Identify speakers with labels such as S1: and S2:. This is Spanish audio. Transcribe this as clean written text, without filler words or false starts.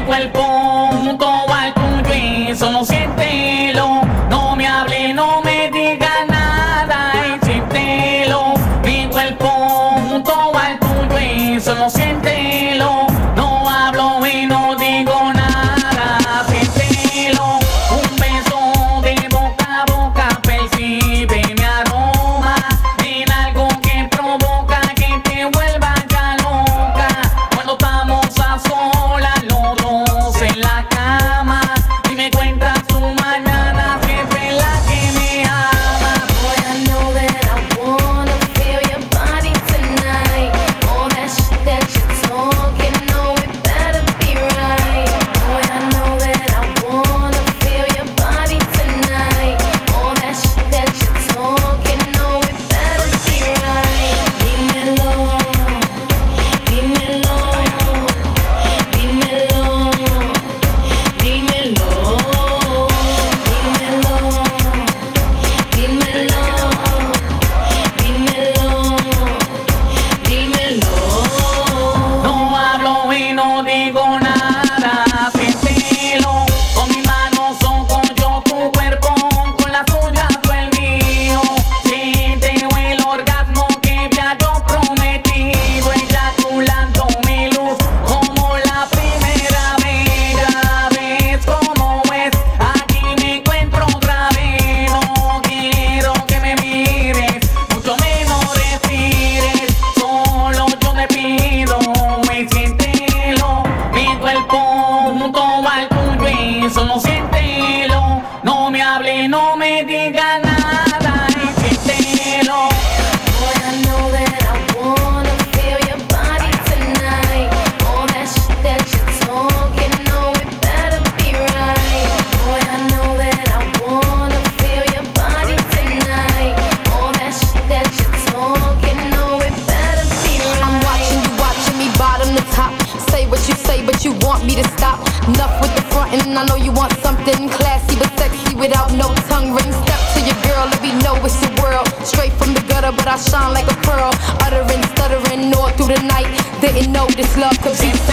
S1: cuerpo junto al tuyo y solo siéntelo. No me hable, no me diga nada y siéntelo. Mi cuerpo junto al tuyo y solo siéntelo. No hablo y no digo nada, siéntelo. Un beso de boca a boca percibe mi aroma. En algo que provoca que te vuelva ya loca. Cuando estamos a solas los dos en la cama y me cuentas tu mañana, siempre la que me ama.
S2: Boy, I know that I wanna feel your body tonight. All that shit that you're talking, no, it better be right. Boy, I know that I wanna feel your body tonight. All that shit that you're talking, no, it better be right. Dímelo, dímelo, dímelo, dímelo, dímelo. Dímelo, dímelo.
S1: No hablo y no digo nada, siéntelo. Con mis manos toco yo tu cuerpo, con las tuyas tú el mío. Siente el orgasmo que ya yo prometido, eyaculando mi luz como la primera vez. Ya ves cómo es, aquí me encuentro otra vez. No quiero que me mires, mucho menos respires. Solo yo te pido y siéntelo. Mi cuerpo junto al tuyo y solo siéntelo. No me hable, no me diga nada y siéntelo.
S2: Boy, I know that I wanna feel your body tonight. All that shit that you're talking, no, it better be right. Boy, I know that I wanna feel your body tonight. All that shit that you're talking, no, it better be right.
S3: I'm watching me bottom to top. Say what you say, but you want me to stop. Enough with the frontin', I know you want something classy but sexy without no tongue ring. Step to your girl, let me know it's your world. Straight from the gutter, but I shine like a pearl. Uttering, stuttering all through the night. Didn't know this love could be